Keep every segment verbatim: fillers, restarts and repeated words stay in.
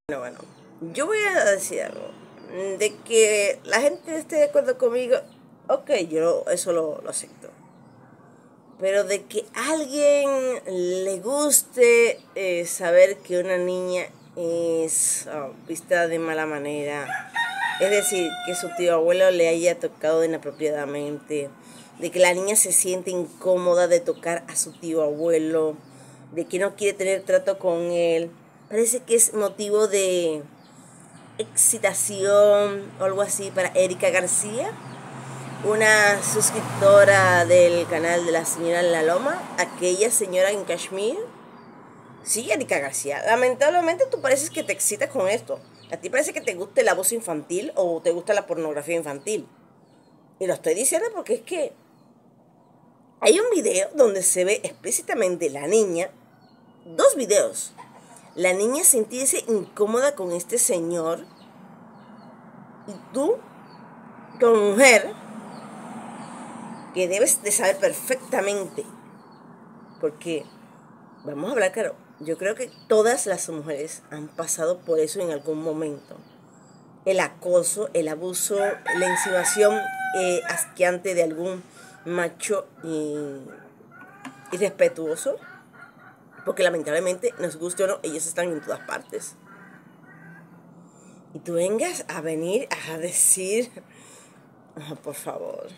Bueno, bueno, yo voy a decir algo, de que la gente esté de acuerdo conmigo, ok, yo eso lo, lo acepto. Pero de que a alguien le guste eh, saber que una niña es uh, vista de mala manera, es decir, que su tío abuelo le haya tocado inapropiadamente, de que la niña se siente incómoda de tocar a su tío abuelo, de que no quiere tener trato con él, parece que es motivo de excitación o algo así para Erika García, una suscriptora del canal de la señora La Loma, aquella señora en Kashmir. Sí, Erika García, lamentablemente tú pareces que te excitas con esto. A ti parece que te gusta el abuso infantil o te gusta la pornografía infantil. Y lo estoy diciendo porque es que hay un video donde se ve explícitamente la niña, dos videos, la niña sentirse incómoda con este señor y tú, como mujer, que debes de saber perfectamente, porque vamos a hablar claro, yo creo que todas las mujeres han pasado por eso en algún momento. El acoso, el abuso, la insinuación eh, asqueante de algún macho eh, irrespetuoso, porque lamentablemente, nos guste o no, ellos están en todas partes. Y tú vengas a venir a decir, oh, por favor.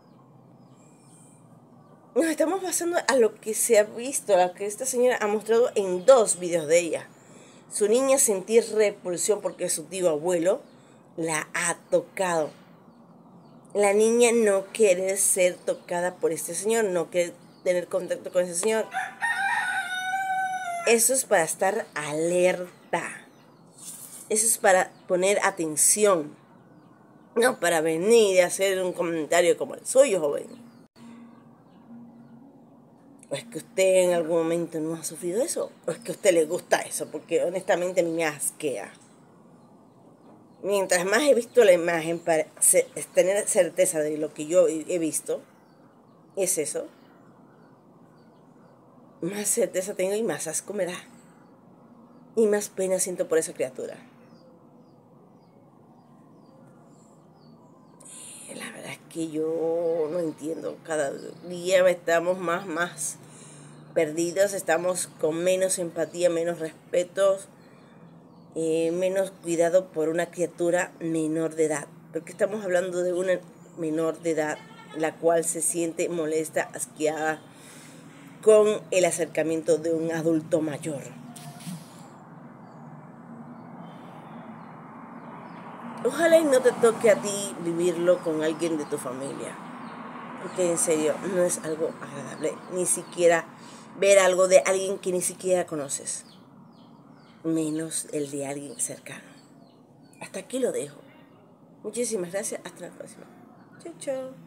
Nos estamos basando a lo que se ha visto, a lo que esta señora ha mostrado en dos videos de ella. Su niña sentir repulsión porque su tío abuelo la ha tocado. La niña no quiere ser tocada por este señor, no quiere tener contacto con ese señor. Eso es para estar alerta. Eso es para poner atención. No para venir y hacer un comentario como el suyo, joven. ¿O es que usted en algún momento no ha sufrido eso? ¿O es que a usted le gusta eso? Porque honestamente a mí me asquea. Mientras más he visto la imagen para tener certeza de lo que yo he visto, es eso. Más certeza tengo y más asco me da. Y más pena siento por esa criatura. La verdad es que yo no entiendo. Cada día estamos más, más perdidos. Estamos con menos empatía, menos respeto, eh, menos cuidado por una criatura menor de edad. Porque estamos hablando de una menor de edad, la cual se siente molesta, asqueada con el acercamiento de un adulto mayor. Ojalá y no te toque a ti vivirlo con alguien de tu familia, porque en serio no es algo agradable, ni siquiera ver algo de alguien que ni siquiera conoces, menos el de alguien cercano. Hasta aquí lo dejo. Muchísimas gracias, hasta la próxima. Chao, chao.